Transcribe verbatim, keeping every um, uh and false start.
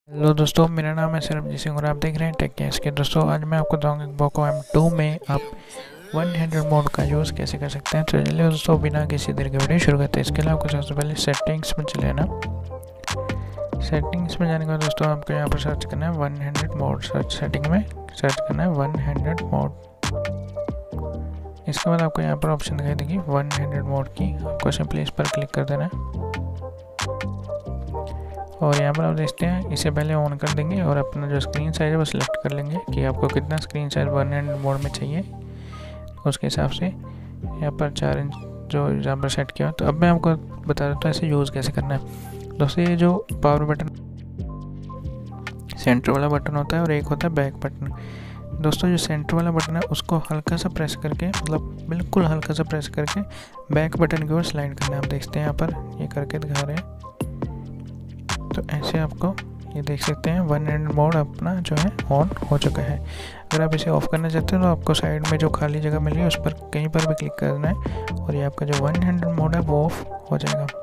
Hello दोस्तों, मेरा नाम है सरबजीत सिंह और आप देख रहे हैं टेक कैश के। दोस्तों आज मैं आपको बताऊंगा कि पोको एम टू में आप हंड्रेड मोड का यूज़ कैसे कर सकते हैं। तो चलिए दोस्तों, बिना किसी देर के वीडियो शुरू करते हैं। इसके लिए आपको सबसे पहले सेटिंग्स में चले आना। सेटिंग्स में जाने के बाद दोस्तों आपको यहाँ पर सर्च करना है हंड्रेड मोड। सर्च सेटिंग में सर्च करना है हंड्रेड मोड। इसके बाद आपको यहाँ पर ऑप्शन दिखाई देगी हंड्रेड मोड की। आपको सिंपली इस पर क्लिक कर देना है और यहाँ पर आप देखते हैं इसे पहले ऑन कर देंगे और अपना जो स्क्रीन साइज है वो सिलेक्ट कर लेंगे कि आपको कितना स्क्रीन साइज हंड्रेड मोड में चाहिए। उसके हिसाब से यहाँ पर चार इंच जो यहाँ पर सेट किया। तो अब मैं आपको बता देता हूँ इसे यूज़ कैसे करना है। दोस्तों ये जो पावर बटन सेंटर वाला बटन होता है और एक होता है बैक बटन। दोस्तों जो सेंटर वाला बटन है उसको हल्का सा प्रेस करके, मतलब बिल्कुल हल्का सा प्रेस करके बैक बटन की ओर स्लाइड करना है। आप देखते हैं यहाँ पर ये करके दिखा रहे हैं। तो ऐसे आपको ये देख सकते हैं हंड्रेड मोड अपना जो है ऑन हो चुका है। अगर आप इसे ऑफ करना चाहते हैं तो आपको साइड में जो खाली जगह मिली है उस पर कहीं पर भी क्लिक करना है और ये आपका जो हंड्रेड मोड है वो ऑफ हो जाएगा।